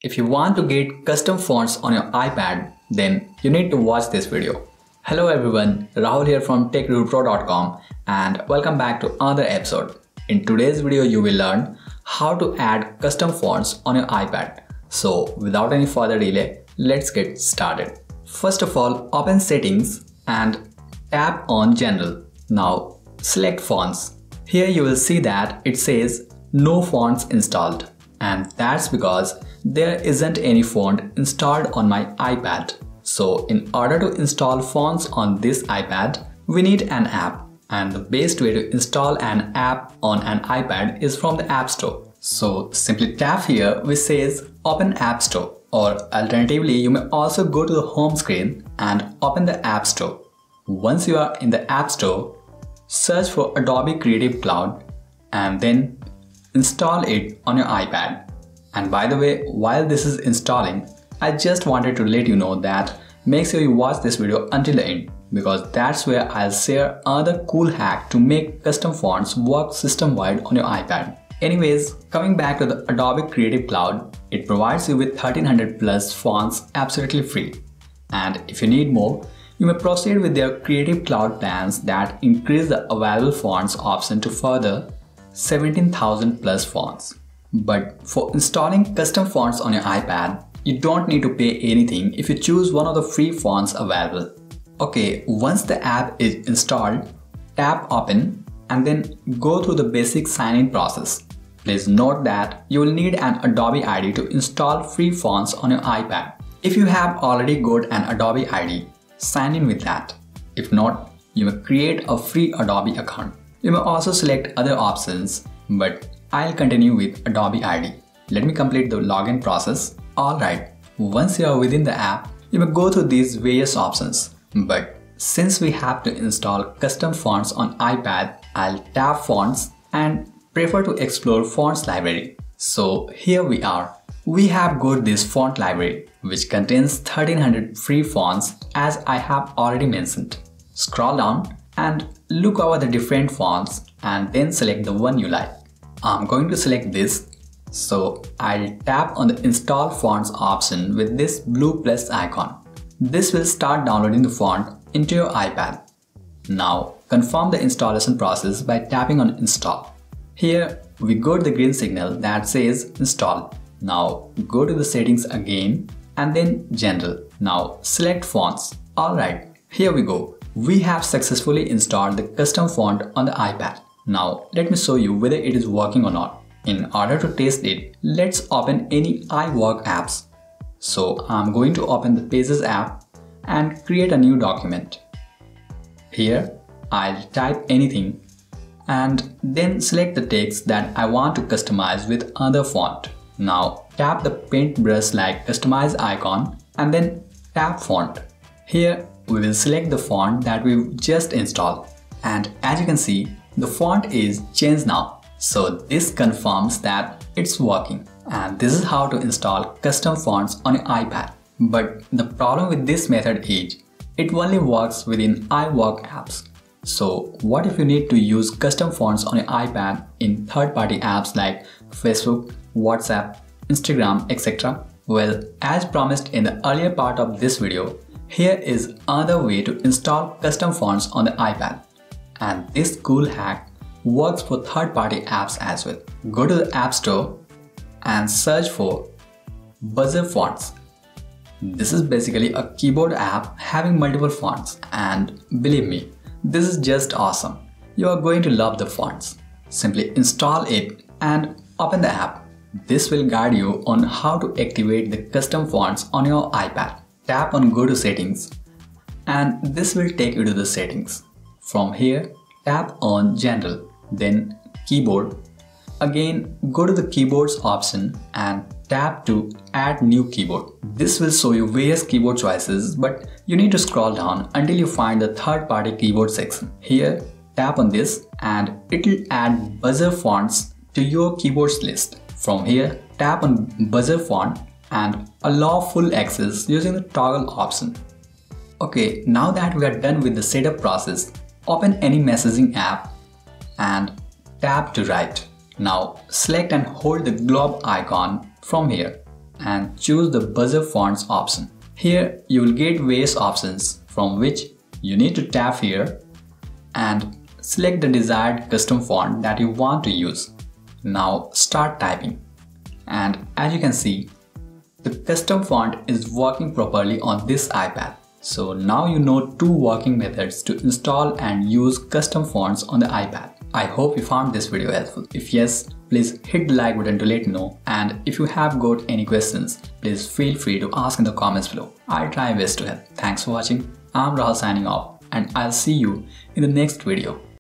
If you want to get custom fonts on your iPad, then you need to watch this video. Hello everyone, Rahul here from ℑ𝔫𝔰𝔱𝔞𝔩 and welcome back to another episode. In today's video, you will learn how to add custom fonts on your iPad. So without any further delay, let's get started. First of all, open Settings and tap on General. Now select Fonts. Here you will see that it says No fonts installed, and that's because there isn't any font installed on my iPad. So in order to install fonts on this iPad, we need an app, and the best way to install an app on an iPad is from the App Store. So simply tap here which says Open App Store, or alternatively you may also go to the home screen and open the App Store. Once you are in the App Store, search for Adobe Creative Cloud and then install it on your iPad. And by the way, while this is installing, I just wanted to let you know that make sure you watch this video until the end, because that's where I'll share another cool hack to make custom fonts work system-wide on your iPad. Anyways, coming back to the Adobe Creative Cloud, it provides you with 1300 plus fonts absolutely free. And if you need more, you may proceed with their Creative Cloud plans that increase the available fonts option to further 17,000 plus fonts. But for installing custom fonts on your iPad, you don't need to pay anything if you choose one of the free fonts available. Okay, once the app is installed, tap Open and then go through the basic sign-in process. Please note that you will need an Adobe ID to install free fonts on your iPad. If you have already got an Adobe ID, sign in with that. If not, you may create a free Adobe account. You may also select other options, but I'll continue with Adobe ID. Let me complete the login process. Alright, once you are within the app, you may go through these various options. But since we have to install custom fonts on iPad, I'll tap Fonts and prefer to explore Fonts library. So here we are. We have got this font library which contains 1300 free fonts as I have already mentioned. Scroll down and look over the different fonts and then select the one you like. I'm going to select this, so I'll tap on the Install Fonts option with this blue plus icon. This will start downloading the font into your iPad. Now confirm the installation process by tapping on Install. Here we got the green signal that says Install. Now go to the settings again and then General. Now select Fonts. Alright, here we go. We have successfully installed the custom font on the iPad. Now let me show you whether it is working or not. In order to test it, let's open any iWork apps. So I'm going to open the Pages app and create a new document. Here I'll type anything and then select the text that I want to customize with other font. Now tap the paintbrush like customize icon and then tap Font. Here we will select the font that we've just installed, and as you can see, the font is changed now. So this confirms that it's working, and this is how to install custom fonts on your iPad. But the problem with this method is it only works within iWork apps. So what if you need to use custom fonts on your iPad in third-party apps like Facebook, WhatsApp, Instagram, etc.? Well, as promised in the earlier part of this video, here is another way to install custom fonts on the iPad. And this cool hack works for third-party apps as well. Go to the App Store and search for Buzzer Fonts. This is basically a keyboard app having multiple fonts, and believe me, this is just awesome. You are going to love the fonts. Simply install it and open the app. This will guide you on how to activate the custom fonts on your iPad. Tap on Go to Settings and this will take you to the settings. From here, tap on General, then Keyboard. Again, go to the Keyboards option and tap to Add New Keyboard. This will show you various keyboard choices, but you need to scroll down until you find the third-party keyboard section. Here, tap on this and it will add buzzer fonts to your keyboards list. From here, tap on Buzzer Font and allow full access using the toggle option. Okay, now that we are done with the setup process, open any messaging app and tap to write. Now select and hold the globe icon from here. and choose the buzzer fonts option. Here you will get various options from which you need to tap here and select the desired custom font that you want to use. Now start typing, and as you can see, the custom font is working properly on this iPad. So now you know 2 working methods to install and use custom fonts on the iPad. I hope you found this video helpful. If yes, please hit the like button to let me know, and if you have got any questions, please feel free to ask in the comments below. I'll try my best to help. Thanks for watching. I'm Rahul signing off, and I'll see you in the next video.